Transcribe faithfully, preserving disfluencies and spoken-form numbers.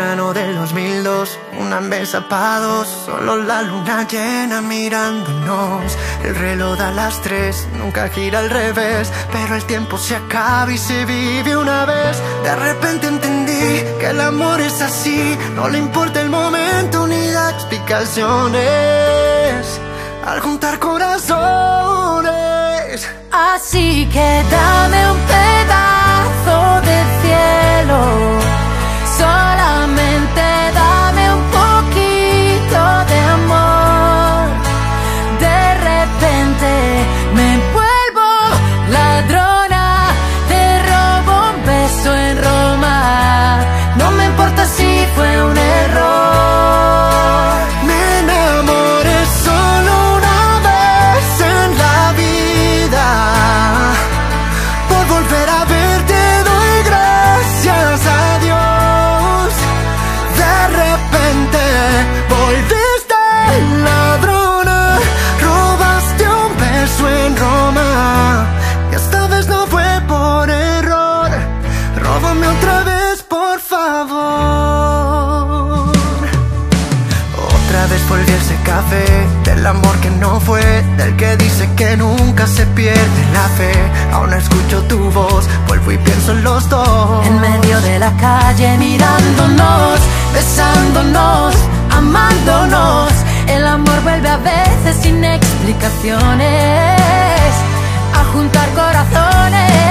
verano del dos mil dos, una mesa pa' dos, solo la luna llena mirándonos. El reloj da las tres, nunca gira al revés, pero el tiempo se acaba y se vive una vez. De repente entendí que el amor es así, no le importa el momento ni da explicaciones al juntar corazones. Así que dame un pedazo de cielo, solamente dame un poquito de amor. De repente me vuelvo ladrona, te robo un beso en Roma. No me importa si fue un error. Me enamoré solo una vez en la vida. Por volver a verte doy gracias a Dios. De repente volviste ladrona, robaste un beso en Roma. Y esta vez no fue por error. Róbame otra vez, por favor. Otra vez volví a ese café, del amor que no fue, del que dice que nunca se pierde la fe. Aún escucho tu voz, vuelvo y pienso en los dos. En medio de la calle mirándonos, besándonos, amándonos. El amor vuelve a veces sin explicaciones a juntar corazones.